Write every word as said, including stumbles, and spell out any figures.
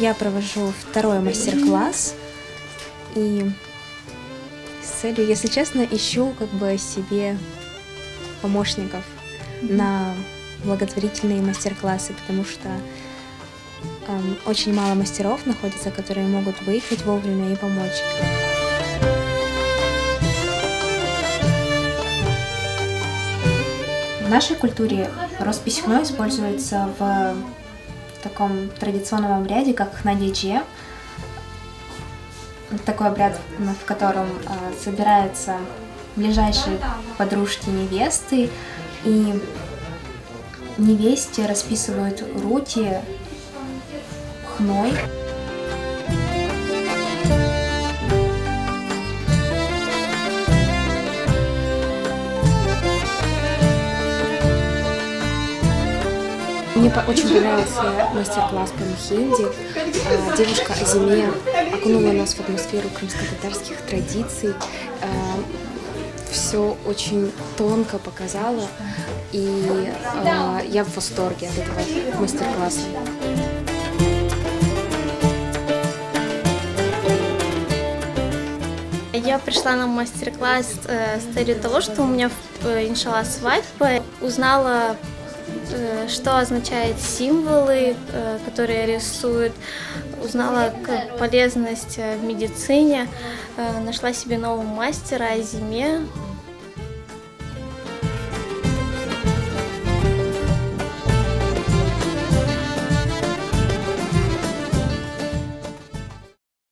я провожу второй мастер-класс и с целью, если честно, ищу как бы себе помощников mm-hmm. на благотворительные мастер-классы, потому что эм, очень мало мастеров находится, которые могут выехать вовремя и помочь. В нашей культуре роспись хной используется в таком традиционном обряде, как хна-дейче. Такой обряд, в котором э, собираются ближайшие подружки невесты, и невесте расписывают руки хной. Мне очень понравился мастер-класс по мехенди. Девушка Азиме окунула нас в атмосферу крымско-татарских традиций. Все очень тонко показала, и я в восторге от этого мастер-класса. Я пришла на мастер-класс с целью того, что у меня, иншаллах, свадьба. Узнала, что означают символы, которые рисуют, узнала полезность в медицине, нашла себе нового мастера Азиме.